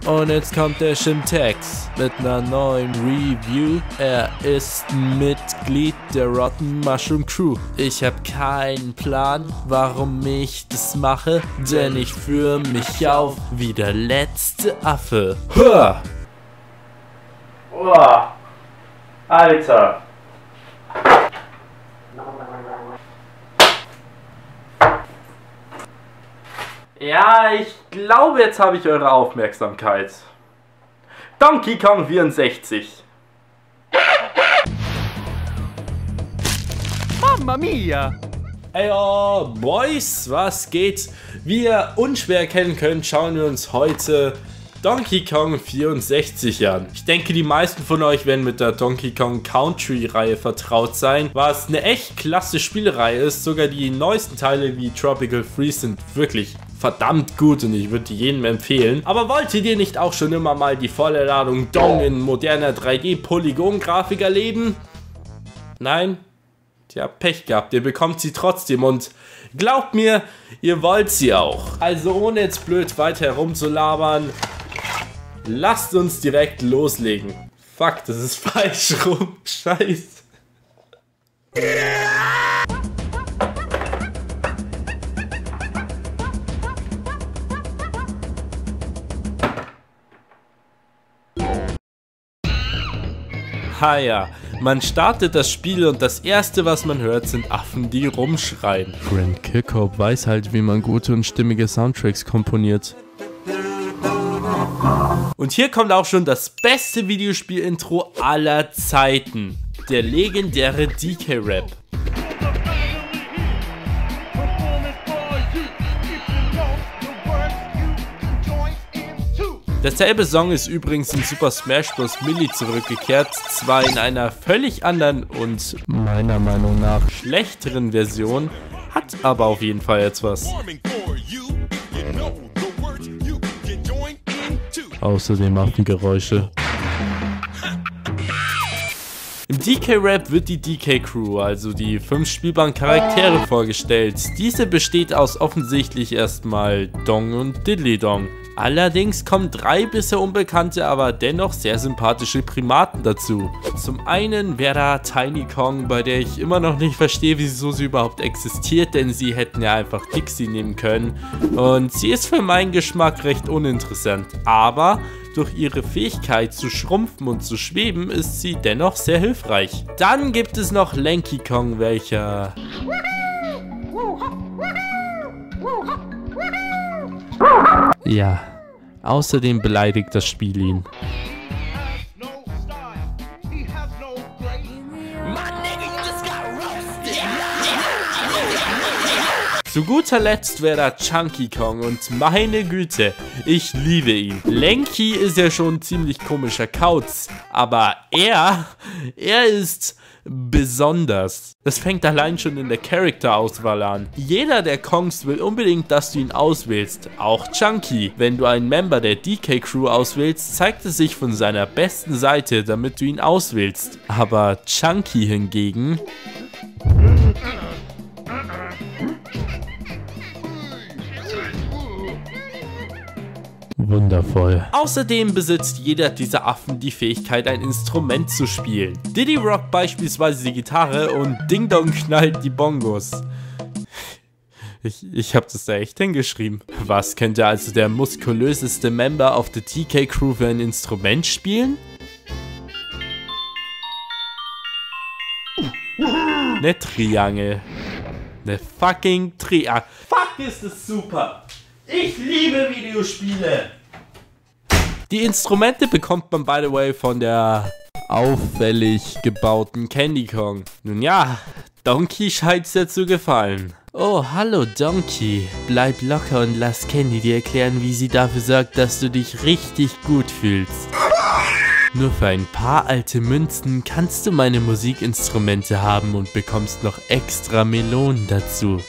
Und jetzt kommt der Shimtex mit einer neuen Review. Er ist Mitglied der Rotten Mushroom Crew. Ich habe keinen Plan, warum ich das mache, denn ich führe mich auf wie der letzte Affe. Hör! Boah, Alter. Ja, ich glaube, jetzt habe ich eure Aufmerksamkeit. Donkey Kong 64. Mamma mia! Ey, oh, Boys, was geht? Wie ihr unschwer erkennen könnt, schauen wir uns heute Donkey Kong 64 an. Ich denke, die meisten von euch werden mit der Donkey Kong Country Reihe vertraut sein, was eine echt klasse Spielreihe ist. Sogar die neuesten Teile wie Tropical Freeze sind wirklich verdammt gut und ich würde die jedem empfehlen. Aber wolltet ihr nicht auch schon immer mal die volle Ladung Dong in moderner 3D-Polygon-Grafik erleben? Nein? Tja, Pech gehabt, ihr bekommt sie trotzdem und glaubt mir, ihr wollt sie auch. Also ohne jetzt blöd weiter herumzulabern, lasst uns direkt loslegen. Fuck, das ist falsch rum. Scheiße. Ja, man startet das Spiel und das erste, was man hört, sind Affen, die rumschreien. Grant Kirkhope weiß halt, wie man gute und stimmige Soundtracks komponiert. Und hier kommt auch schon das beste Videospiel-Intro aller Zeiten. Der legendäre DK-Rap. Derselbe Song ist übrigens in Super Smash Bros. Melee zurückgekehrt, zwar in einer völlig anderen und meiner Meinung nach schlechteren Version, hat aber auf jeden Fall jetzt was. Außerdem Affengeräusche. Im DK-Rap wird die DK-Crew, also die 5 spielbaren Charaktere, vorgestellt. Diese besteht aus offensichtlich erstmal Dong und Diddly Dong. Allerdings kommen 3 bisher unbekannte, aber dennoch sehr sympathische Primaten dazu. Zum einen wäre da Tiny Kong, bei der ich immer noch nicht verstehe, wieso sie überhaupt existiert, denn sie hätten ja einfach Dixie nehmen können. Und sie ist für meinen Geschmack recht uninteressant, aber durch ihre Fähigkeit zu schrumpfen und zu schweben ist sie dennoch sehr hilfreich. Dann gibt es noch Lanky Kong, welcher... Ja, außerdem beleidigt das Spiel ihn. Zu guter Letzt wäre da Chunky Kong und meine Güte, ich liebe ihn. Lanky ist ja schon ein ziemlich komischer Kauz, aber er ist besonders. Das fängt allein schon in der Charakter-Auswahl an. Jeder der Kongs will unbedingt, dass du ihn auswählst, auch Chunky. Wenn du einen Member der DK-Crew auswählst, zeigt es sich von seiner besten Seite, damit du ihn auswählst. Aber Chunky hingegen... Wundervoll. Außerdem besitzt jeder dieser Affen die Fähigkeit, ein Instrument zu spielen. Diddy rockt beispielsweise die Gitarre und Ding Dong knallt die Bongos. Ich hab das da echt hingeschrieben. Was könnte also der muskulöseste Member of the DK Crew für ein Instrument spielen? Ne Triangel. Ne fucking Triangel. Fuck, ist das super. Ich liebe Videospiele. Die Instrumente bekommt man, by the way, von der auffällig gebauten Candy Kong. Nun ja, Donkey scheint's dir zu gefallen. Oh, hallo Donkey. Bleib locker und lass Candy dir erklären, wie sie dafür sorgt, dass du dich richtig gut fühlst. Nur für ein paar alte Münzen kannst du meine Musikinstrumente haben und bekommst noch extra Melonen dazu.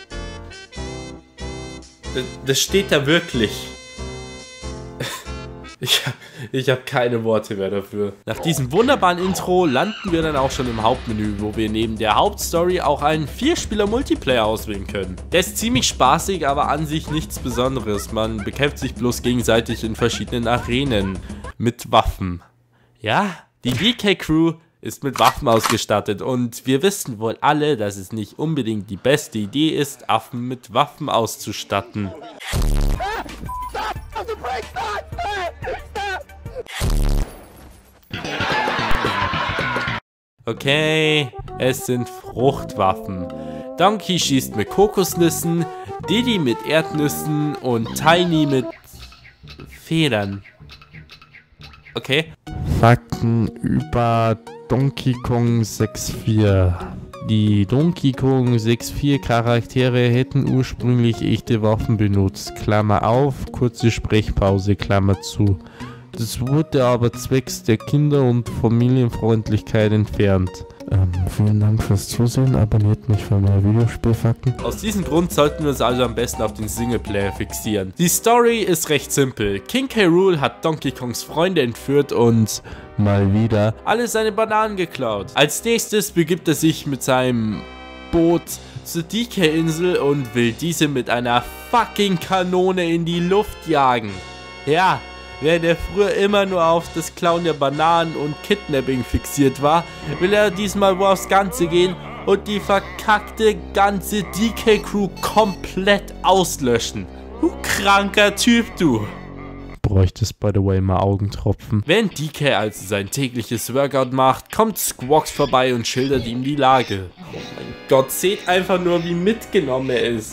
Das steht da wirklich. Ich habe keine Worte mehr dafür. Nach diesem wunderbaren Intro landen wir dann auch schon im Hauptmenü, wo wir neben der Hauptstory auch einen 4-Spieler-Multiplayer auswählen können. Der ist ziemlich spaßig, aber an sich nichts Besonderes. Man bekämpft sich bloß gegenseitig in verschiedenen Arenen mit Waffen. Ja, die DK Crew ist mit Waffen ausgestattet und wir wissen wohl alle, dass es nicht unbedingt die beste Idee ist, Affen mit Waffen auszustatten. Okay, es sind Fruchtwaffen. Donkey schießt mit Kokosnüssen, Diddy mit Erdnüssen und Tiny mit Federn. Okay. Fakten über Donkey Kong 6.4. Die Donkey Kong 6.4 Charaktere hätten ursprünglich echte Waffen benutzt. Klammer auf, kurze Sprechpause, Klammer zu. Das wurde aber zwecks der Kinder- und Familienfreundlichkeit entfernt. Vielen Dank fürs Zusehen, abonniert mich für mehr Videospielfakten. Aus diesem Grund sollten wir uns also am besten auf den Singleplayer fixieren. Die Story ist recht simpel. King K. Rool hat Donkey Kongs Freunde entführt und mal wieder alle seine Bananen geklaut. Als nächstes begibt er sich mit seinem Boot zur DK-Insel und will diese mit einer fucking Kanone in die Luft jagen. Ja. Während er früher immer nur auf das Klauen der Bananen und Kidnapping fixiert war, will er diesmal wohl aufs Ganze gehen und die verkackte ganze DK-Crew komplett auslöschen. Du kranker Typ, du. Bräuchtest by the way mal Augentropfen. Während DK also sein tägliches Workout macht, kommt Squawks vorbei und schildert ihm die Lage. Oh mein Gott, seht einfach nur, wie mitgenommen er ist.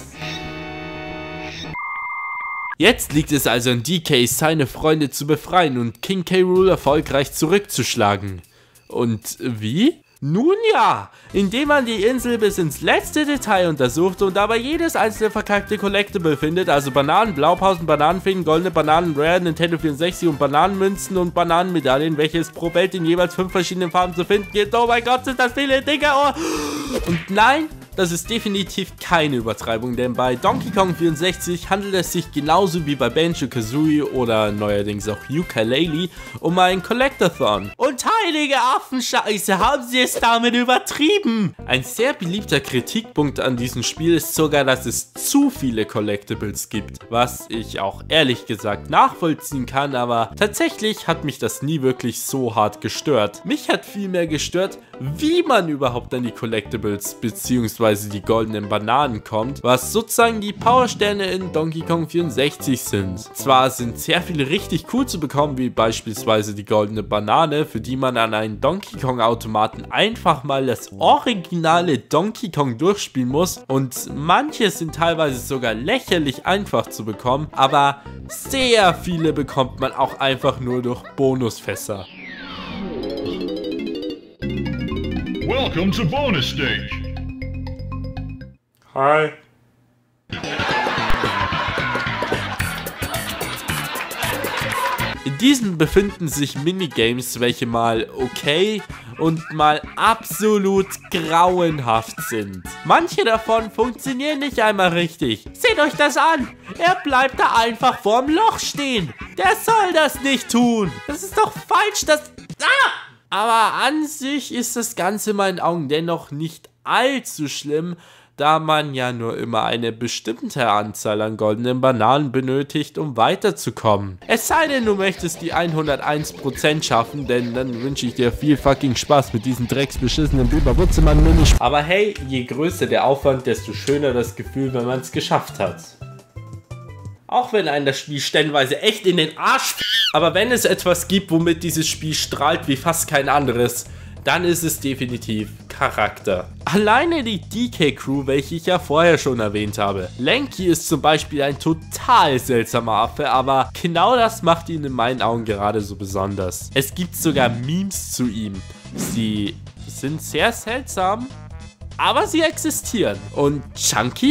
Jetzt liegt es also an DK, seine Freunde zu befreien und King K. Rool erfolgreich zurückzuschlagen. Und wie? Nun ja, indem man die Insel bis ins letzte Detail untersucht und dabei jedes einzelne verkackte Collectible findet, also Bananen, Blaupausen, Bananenfäden, goldene Bananen, Rare, Nintendo 64 und Bananenmünzen und Bananenmedaillen, welches pro Welt in jeweils 5 verschiedenen Farben zu finden gibt. Oh mein Gott, sind das viele Dinger! Oh. Und nein, das ist definitiv keine Übertreibung, denn bei Donkey Kong 64 handelt es sich genauso wie bei Banjo-Kazooie oder neuerdings auch Yooka-Laylee um einen Collectathon. Und heilige Affenscheiße, haben sie es damit übertrieben! Ein sehr beliebter Kritikpunkt an diesem Spiel ist sogar, dass es zu viele Collectibles gibt, was ich auch ehrlich gesagt nachvollziehen kann, aber tatsächlich hat mich das nie wirklich so hart gestört. Mich hat vielmehr gestört, wie man überhaupt an die Collectibles bzw. die goldenen Bananen kommt, was sozusagen die Powersterne in Donkey Kong 64 sind. Zwar sind sehr viele richtig cool zu bekommen, wie beispielsweise die goldene Banane, für die man an einen Donkey Kong Automaten einfach mal das originale Donkey Kong durchspielen muss und manche sind teilweise sogar lächerlich einfach zu bekommen, aber sehr viele bekommt man auch einfach nur durch Bonusfässer. Welcome to Bonus Stage. Hi. In diesen befinden sich Minigames, welche mal okay und mal absolut grauenhaft sind. Manche davon funktionieren nicht einmal richtig. Seht euch das an! Er bleibt da einfach vorm Loch stehen. Der soll das nicht tun. Das ist doch falsch, das... Ah! Aber an sich ist das Ganze in meinen Augen dennoch nicht allzu schlimm, da man ja nur immer eine bestimmte Anzahl an goldenen Bananen benötigt, um weiterzukommen. Es sei denn, du möchtest die 101% schaffen, denn dann wünsche ich dir viel fucking Spaß mit diesen drecksbeschissenen Biberwurzelmann-Minis. Aber hey, je größer der Aufwand, desto schöner das Gefühl, wenn man es geschafft hat. Auch wenn einen das Spiel stellenweise echt in den Arsch... Aber wenn es etwas gibt, womit dieses Spiel strahlt wie fast kein anderes, dann ist es definitiv Charakter. Alleine die DK-Crew, welche ich ja vorher schon erwähnt habe. Lanky ist zum Beispiel ein total seltsamer Affe, aber genau das macht ihn in meinen Augen gerade so besonders. Es gibt sogar Memes zu ihm. Sie sind sehr seltsam, aber sie existieren. Und Chunky?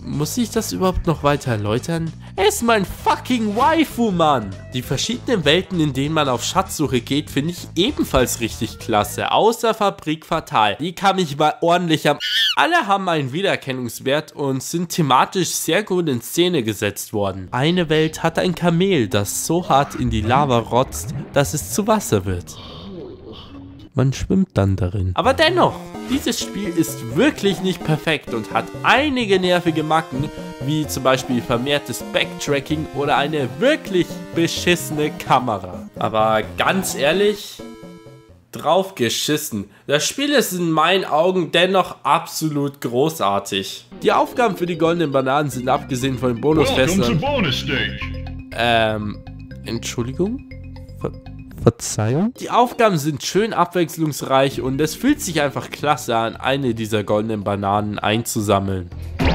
Muss ich das überhaupt noch weiter erläutern? Er ist mein fucking Waifu, Mann! Die verschiedenen Welten, in denen man auf Schatzsuche geht, finde ich ebenfalls richtig klasse. Außer Fabrik Fatal. Die kann mich mal ordentlich am... Alle haben einen Wiedererkennungswert und sind thematisch sehr gut in Szene gesetzt worden. Eine Welt hat ein Kamel, das so hart in die Lava rotzt, dass es zu Wasser wird. Man schwimmt dann darin. Aber dennoch, dieses Spiel ist wirklich nicht perfekt und hat einige nervige Macken, wie zum Beispiel vermehrtes Backtracking oder eine wirklich beschissene Kamera. Aber ganz ehrlich, drauf geschissen. Das Spiel ist in meinen Augen dennoch absolut großartig. Die Aufgaben für die goldenen Bananen sind abgesehen von den Bonusfässern... Entschuldigung? Verzeihung? Die Aufgaben sind schön abwechslungsreich und es fühlt sich einfach klasse an, eine dieser goldenen Bananen einzusammeln.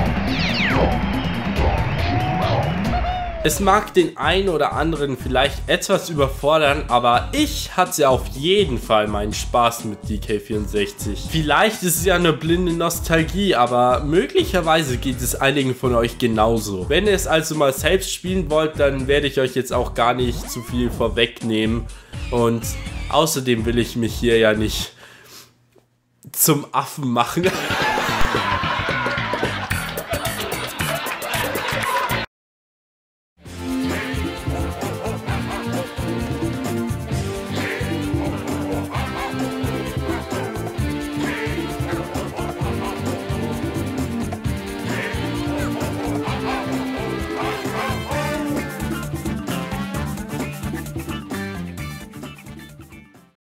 Es mag den einen oder anderen vielleicht etwas überfordern, aber ich hatte auf jeden Fall meinen Spaß mit DK64. Vielleicht ist es ja eine blinde Nostalgie, aber möglicherweise geht es einigen von euch genauso. Wenn ihr es also mal selbst spielen wollt, dann werde ich euch jetzt auch gar nicht zu viel vorwegnehmen. Und außerdem will ich mich hier ja nicht zum Affen machen.